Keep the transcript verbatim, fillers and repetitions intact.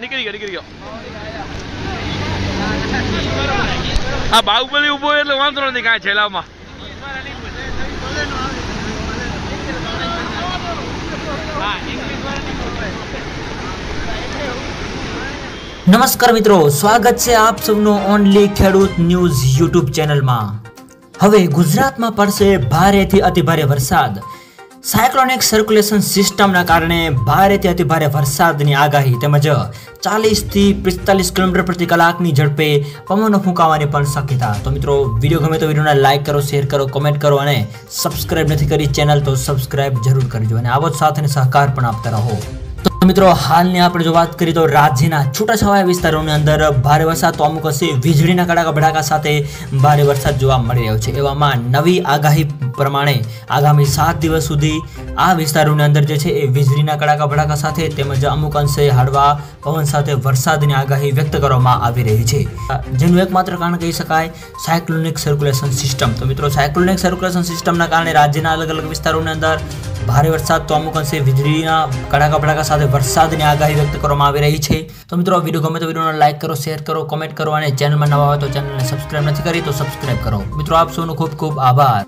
નીકળી ગયો નીકળી ગયો આ બાહુબલી ઉભો એટલે વાંધો નથી કાંઈ છેલ્લામાં નમસ્કાર મિત્રો, સ્વાગત છે આપ સૌનું ઓનલી ખેડૂત ન્યૂઝ યુટ્યુબ ચેનલમાં। હવે ગુજરાતમાં પડશે ભારેથી અતિભારે વરસાદ। સાયક્લોનિક સર્ક્યુલેશન સિસ્ટમના કારણે ભારેથી અતિભારે વરસાદની આગાહી તેમજ ચાલીસ થી પિસ્તાલીસ કિલોમીટર પ્રતિ કલાકની ઝડપે પવનો ફૂંકાવાની પણ શક્યતા। તો મિત્રો, વિડીયો ગમે તો વિડીયોને લાઇક કરો, શેર કરો, કોમેન્ટ કરો અને સબસ્ક્રાઇબ નથી કરી ચેનલ તો સબસ્ક્રાઇબ જરૂર કરજો અને આવો જ સાથ અને સહકાર પણ આપતા રહો। તો મિત્રો, હાલની આપણે જો વાત કરીએ તો રાજ્યના છૂટાછવાયા વિસ્તારોની અંદર ભારે વરસાદ તો અમુક હશે વીજળીના કડાકા ભડાકા સાથે ભારે વરસાદ જોવા મળી રહ્યો છે। એવામાં નવી આગાહી પ્રમાણે આગામી સાત દિવસ સુધી આ વિસ્તારોની અંદર જે છે એ વીજળીના કડાકા ભડાકા સાથે તેમજ અમુક અંશે હળવા પવન સાથે વરસાદની આગાહી વ્યક્ત કરવામાં આવી રહી છે, જેનું એકમાત્ર કારણ કહી શકાય સાયક્લોનિક સર્ક્યુલેશન સિસ્ટમ। તો મિત્રો, સાયક્લોનિક સર્ક્યુલેશન સિસ્ટમના કારણે રાજ્યના અલગ અલગ વિસ્તારોની અંદર ભારે વરસાદ તો અમુક અંશે વીજળીના કડાકા ભડાકા સાથે વરસાદની આગાહી વ્યક્ત કરવામાં આવી રહી છે। તો મિત્રો, વિડીયો ગમે તો વિડીયોને લાઇક કરો, શેર કરો, કોમેન્ટ કરો અને ચેનલમાં નવા હોય તો ચેનલને સબસ્ક્રાઇબ નથી કરી તો સબસ્ક્રાઇબ કરો। મિત્રો, આપ સૌનો ખૂબ ખૂબ આભાર।